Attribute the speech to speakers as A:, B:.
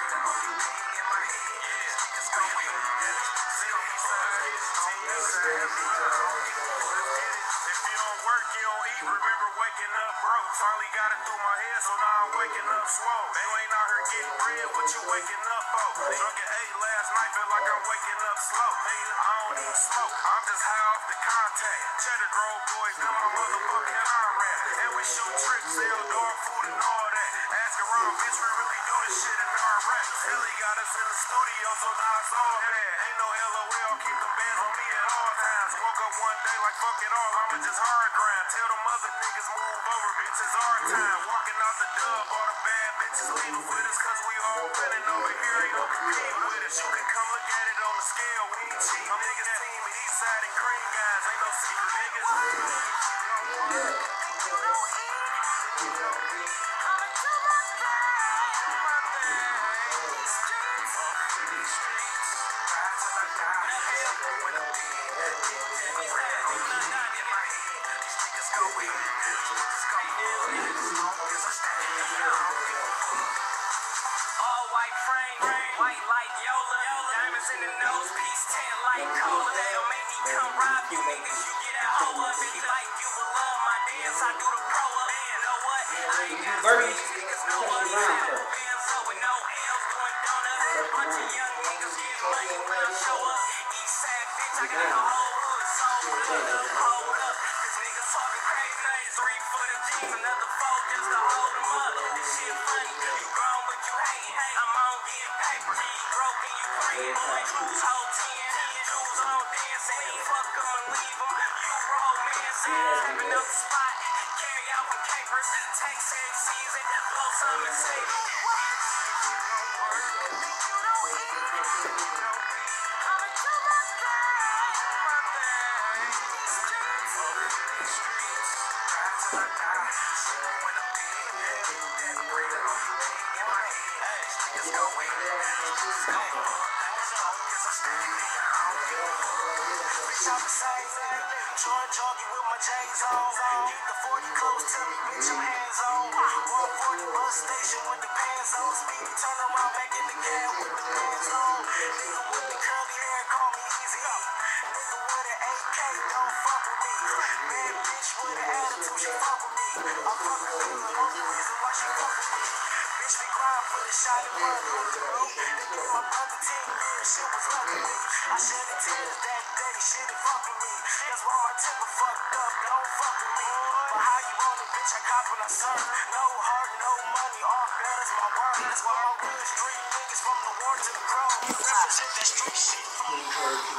A: Remember waking up broke, finally got it through my head, so now I'm waking up swole. You ain't out here getting bread, what you waking up for? Drunk at 8 last night, feel like I'm waking up slow. I don't even smoke, I'm just high off the contact. Cheddar Grove boys, them my motherfucking Iran. And we shoot tricks, sell dog food and all that. Ask around, bitch, we really do this shit in our rap. Philly got us in the studio, so now it's all bad. Ain't no LOL, keep them bands on me at all times. Woke up one day like fuck it all, I'ma just hard grind. Tell them other niggas move over, bitch, it's our time. Walking out the dub, all the bad bitches leaving with us, cause we all winning over here, ain't no competing with us. You can come look at it on the scale, we ain't cheap. My niggas team and east side and green guys, ain't no secret niggas.
B: All white frame, white like Yola. Diamonds in the nose, piece 10 like cola. They'll make me come rob you niggas. You get a hoe up. If you like, you will love my dance. I do the pro up. You know what? I ain't got to these niggas know us. Bands up with no L's doing donuts. Bunch of young niggas getting money when I show up. East side bitch, I got the whole hood sold up. Hold up. This niggas talking crazy. 3 for the G's, another 4 just to hold them up. This shit funny. You grown, but you hating. I'm on getting paper. Broke and you green, boy. Cruise whole 10. Shoes on dancing. Fuck them and leave them. You romancing. Stepping up the spot. Carry out from capers. Take 6 season. Blow some and save it. Jogging with my J's on. Keep the 40 close to me, bitch, your hands on. 140 bus station with the pants on. Speedy turn around, back in the cab with the pants on. Nigga with the curly hair, call me easy. Nigga with an AK, don't fuck with me. Bad bitch with an attitude, she fuck with me. I fuck with me, the only reason why she fuck with me. Bitch, we grind for the shot and run for the room. They gave my brother 10 years, shit was lucky me. I shed the tears that day, shit ain't fuck with me. That's why my temper fucked up, don't fuck with me. But how you want it, bitch, I cop when I serve. No heart, no money, all better is my word. That's why my real street niggas from the war to the crow. Represent that street shit.